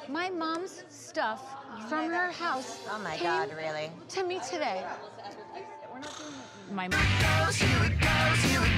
My mom's stuff from her house. Oh my God, really? To me today. My mom.